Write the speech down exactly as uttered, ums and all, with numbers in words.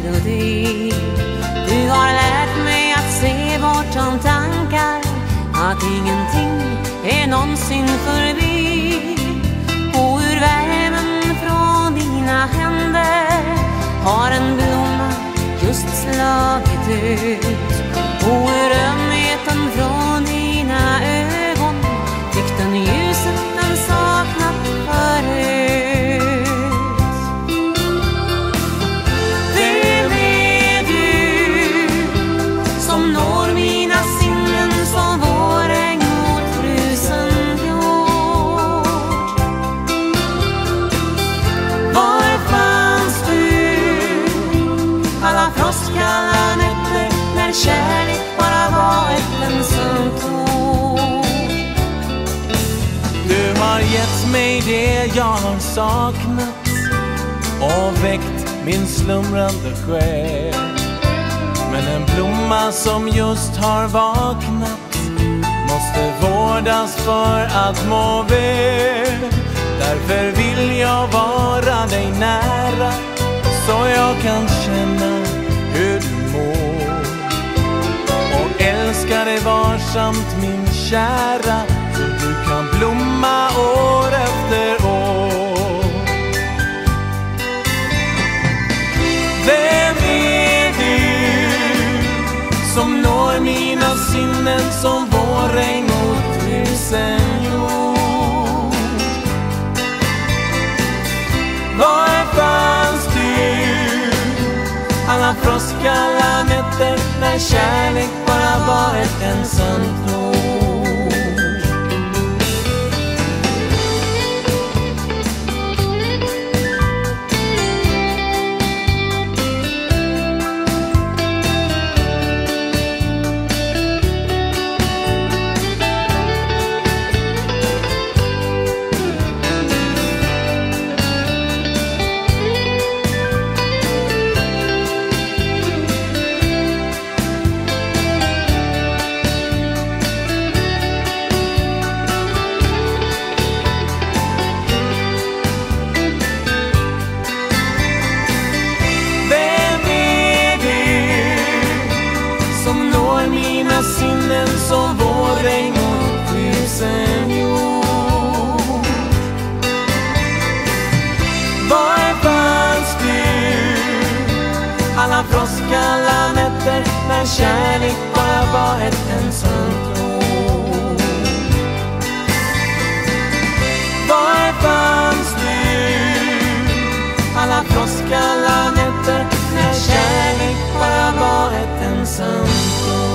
melodi. Du har lärt mig att se bortom tankar, att ingenting är någonsin förbi. Och ur värmen från dina händer har en blomma just slagit ut. Och ur ömheten från dina ögon fick den ljuset den saknat förut. Vem är du som når mina sinnen som våren mot frusen jord? Var fanns du alla frostkalla nätter när kärlek bara var ett ensamt ord? Du har gett mig det jag har saknat och väckt min slumrande själ. Men en blomma som just har vaknat måste vårdas för att må väl. Därför vill jag vara dig nära, så jag kan känna hur du mår. Och älska dig varsamt min kära, så du kan blomma år efter år. Vem är du som når mina sinnen som våren mot frusen jord? Var fanns du alla frostkalla nätter när kärlek bara var ett ensamt ord? Sinnen som våren mot frusen jord. Var fanns du alla frostkalla nätter när kärlek bara var ett ensamt ord? Var fanns du alla frostkalla nätter när kärlek bara var ett ensamt ord?